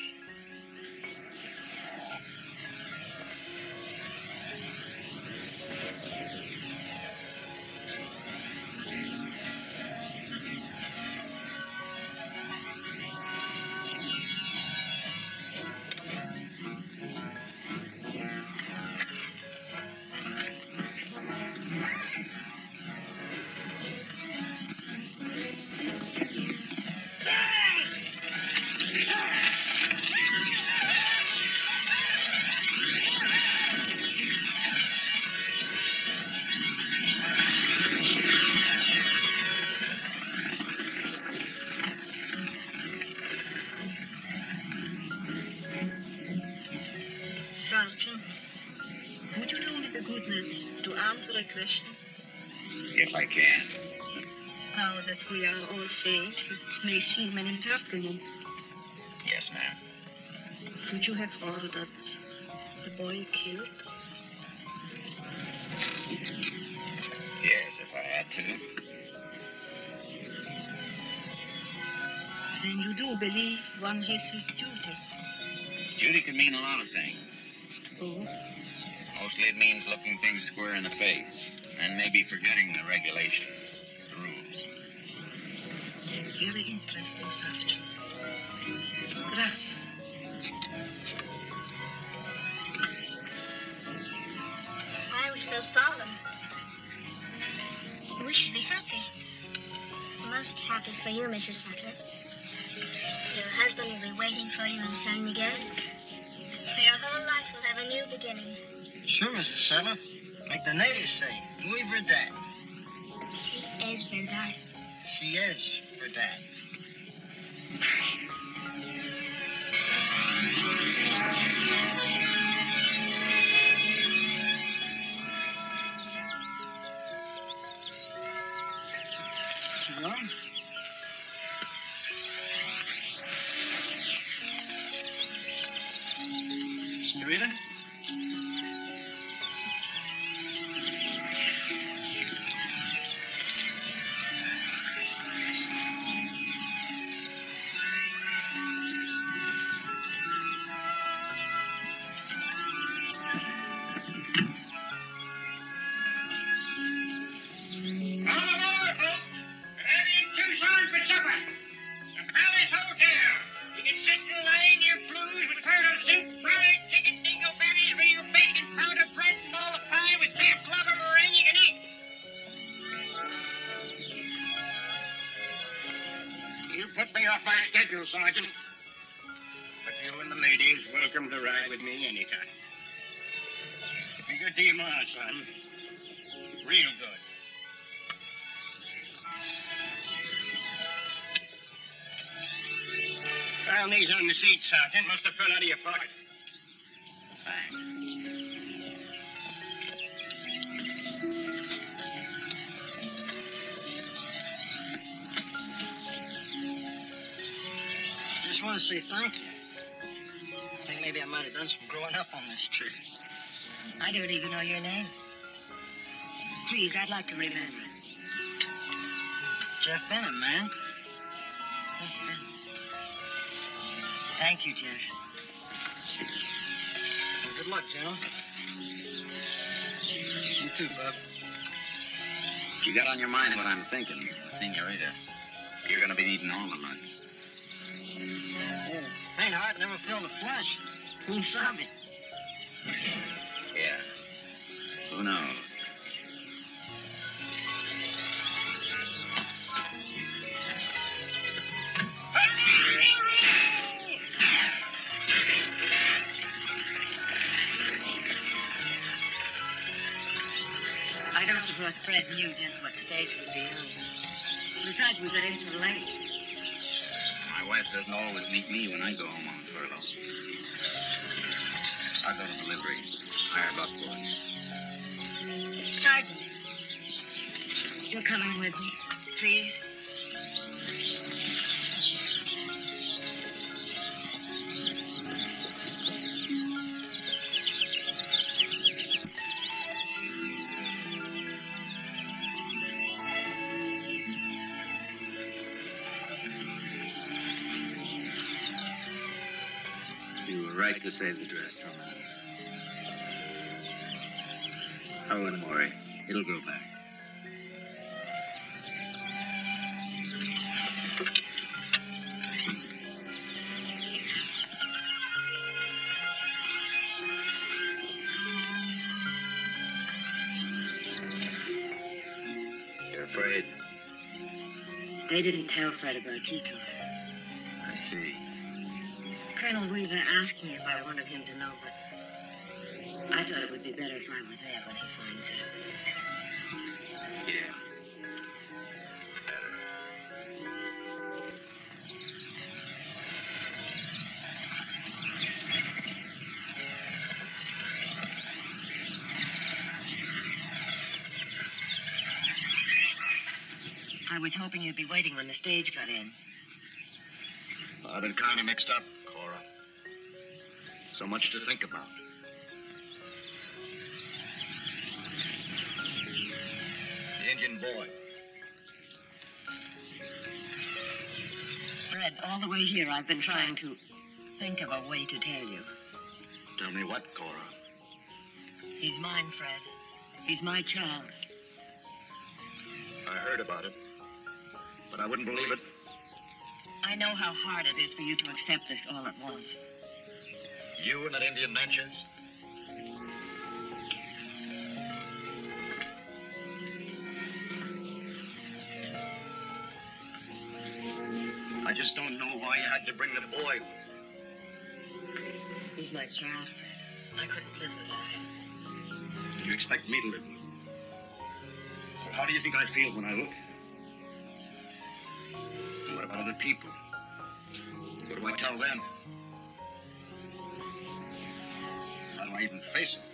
Sergeant, would you do me the goodness to answer a question? If I can. Now that we are all safe, it may seem an impertinence. Yes, ma'am. Would you have ordered the boy killed? Yes, if I had to. Then you do believe one has his duty. Duty can mean a lot of things. Oh? Mostly it means looking things square in the face and maybe forgetting the regulations, the rules. Very interesting, Sergeant. Gracias. Why are we so solemn? We should be happy. Most happy for you, Mrs. Sutler. Your husband will be waiting for you in San Miguel. Your whole life will have a new beginning. Sure, Mrs. Sutler. Like the natives say, muy verdad. Si es verdad. She is verdad. Well, Senorita? Sergeant. But you and the ladies welcome to ride with me anytime. Be good to you tomorrow, son. Real good. Found these on the seat, Sergeant. Must have fell out of your pocket. Thanks. just want to say thank you. I think maybe I might have done some growing up on this trip. I don't even know your name. Please, I'd like to remember it. Jeff Bennett, man. Jeff Bennett. Thank you, Jeff. Well, good luck, General. You too, Bub. You got on your mind what I'm thinking, Senorita. You're going to be eating all the lunch. Yeah. Ain't hard, never feel the flesh. Clean sobbing. Yeah. Who knows? Fred knew just what stage we'd be on. Besides, we got in so late. My wife doesn't always meet me when I go home on furlough. I'll go to the livery. Hire buckboard. Sergeant, you're coming with me, please? You were right to save the dress, Tommy. I wouldn't worry. It'll grow back. You're afraid? They didn't tell Fred about Quito. I see. Colonel Weaver asked me if I wanted him to know, but I thought it would be better if I were there when he finds out. Yeah. Better. I was hoping you'd be waiting when the stage got in. I've been kind of mixed up, Cora. So much to think about. The Indian boy. Fred, all the way here, I've been trying to think of a way to tell you. Tell me what, Cora? He's mine, Fred. He's my child. I heard about it, but I wouldn't believe it. I know how hard it is for you to accept this all at once. You and that Indian Natchez? I just don't know why you had to bring the boy. He's my child, Fred. I couldn't live without him. You expect me to live with him? Well, how do you think I feel when I look? And what about other people? What do I tell them? How do I even face it?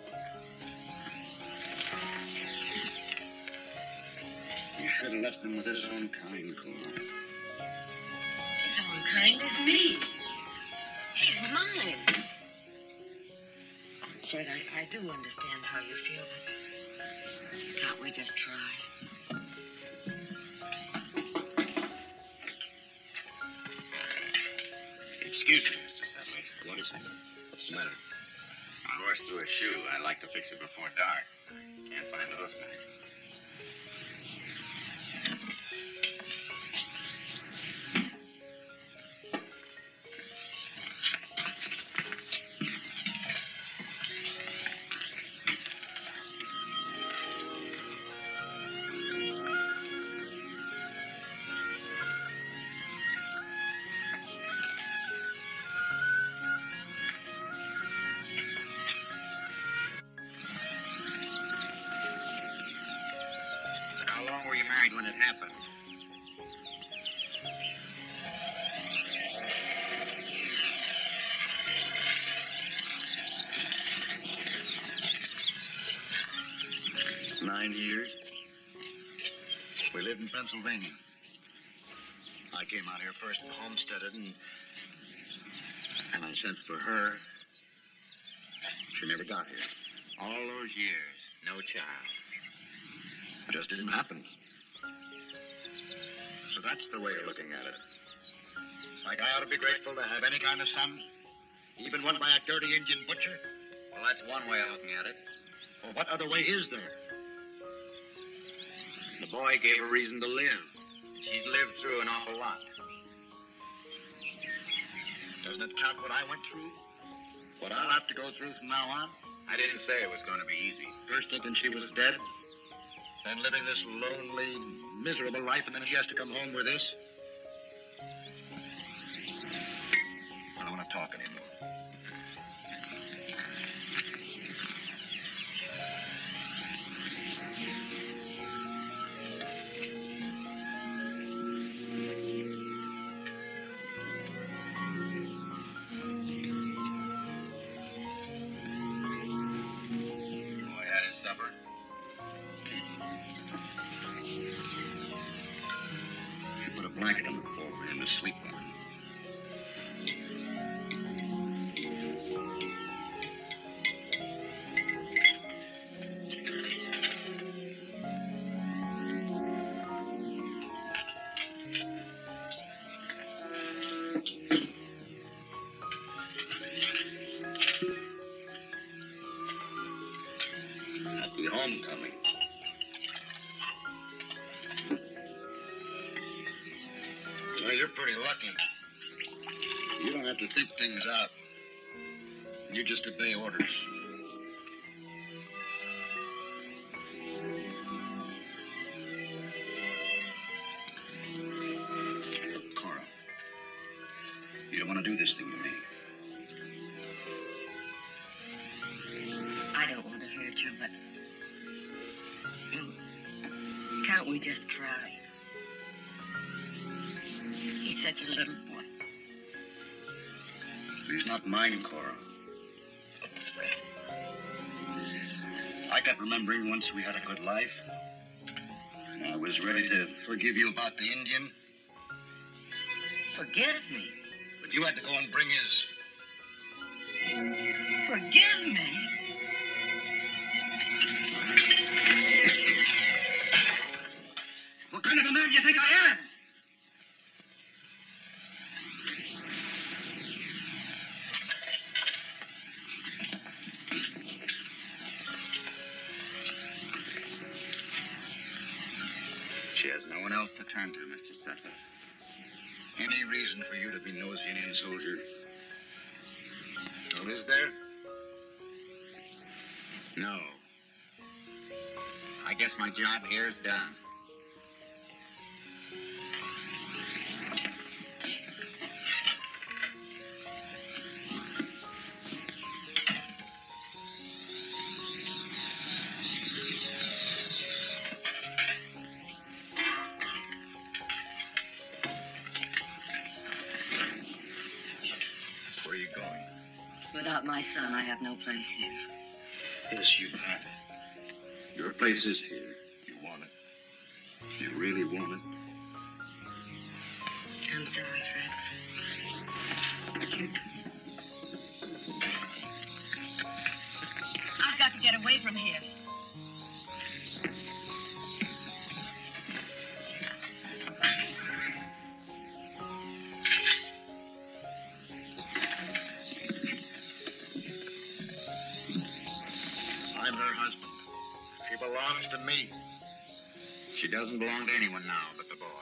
You should have left him with his own kind, Cora. His own kind is me. He's mine. Fred, I do understand how you feel, but can't we just try? Excuse me, Mr. Sedley. What is it? What's the matter? My horse threw a shoe. I'd like to fix it before dark. Can't find the hoofman. How long were you married when it happened? "9 years. We lived in Pennsylvania. I came out here first and homesteaded, and I sent for her. She never got here. All those years, no child. Just didn't happen. So that's the way you're looking at it. Like I ought to be grateful to have any kind of son, even one by a dirty Indian butcher. Well, that's one way of looking at it. Well, what other way is there? The boy gave her reason to live. She's lived through an awful lot. Doesn't it count what I went through? What I'll have to go through from now on? I didn't say it was going to be easy. First thinking she was dead, then living this lonely, miserable life, and then she has to come home with this. I don't want to talk anymore. sleep on. Happy homecoming. Well, you're pretty lucky. You don't have to think things out. You just obey orders. Cora, you don't want to do this thing to me. I don't want to hurt you, but... Can't we just try? He's such a little boy. He's not mine, Cora. I kept remembering once we had a good life. I was ready to forgive you about the Indian. Forgive me? But you had to go and bring his... Forgive me? What kind of a man do you think I am? She has no one else to turn to, Mr. Sutler. Any reason for you to be nosy Indian soldier? Well, is there? No. I guess my job here is done. Where are you going? Without my son, I have no place here. Yes, you have. Your place is here. You want it. You really want it. I'm sorry, Fred. I've got to get away from here. I'm her husband. She belongs to me. She doesn't belong to anyone now but the boy.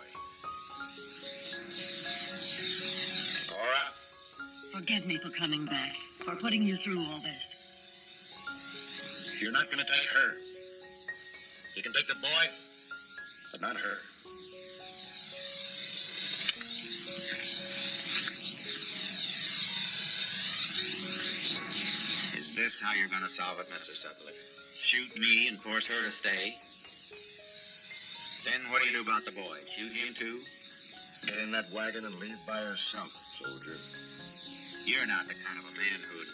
Cora? Forgive me for coming back, for putting you through all this. You're not going to take her. You can take the boy, but not her. Is this how you're going to solve it, Mr. Sutherland? Shoot me and force her to stay? Then what do you do about the boy? Shoot him, too? Get in that wagon and leave by herself, soldier. You're not the kind of a man who'd...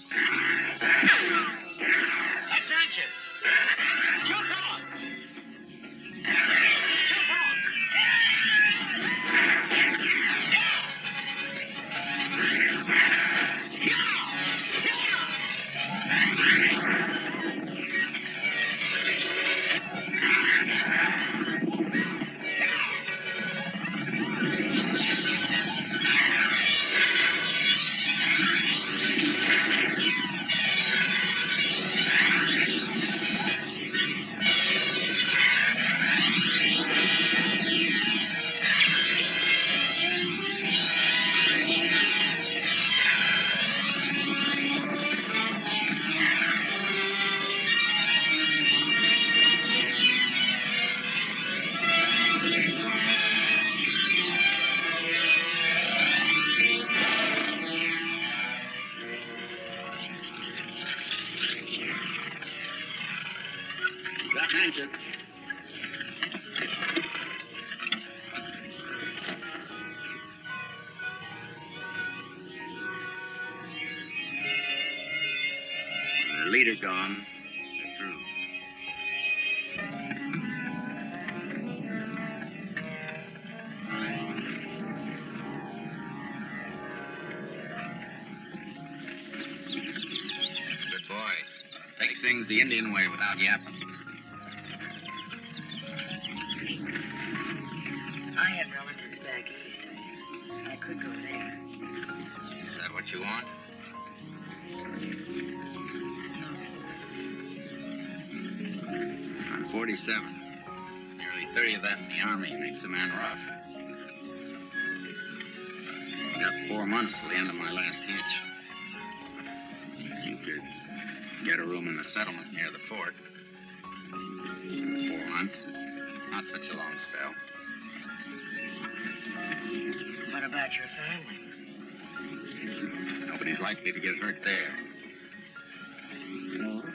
Attention! Jump off! Jump off! Attention. The leader gone. They're through. things the Indian way without yapping. I have relatives back east. I could go there. Is that what you want? 47. Nearly 30 of that in the Army makes a man rough. Got 4 months till the end of my last hitch. You could get a room in the settlement near the fort. 4 months. Not such a long spell. What about your family? Nobody's likely to get hurt there. No?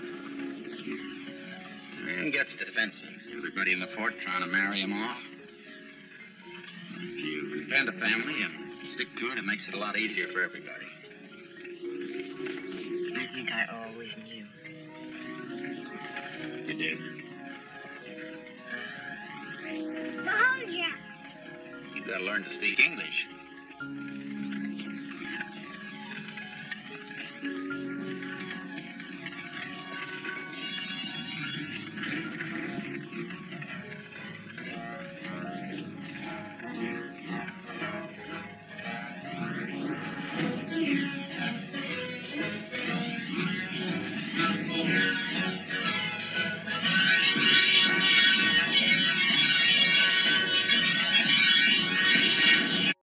Man gets defensive. Everybody in the fort trying to marry him off. If you defend a family and stick to it, it makes it a lot easier for everybody. I think I always knew. You did. Behold ya. You gotta learn to speak English.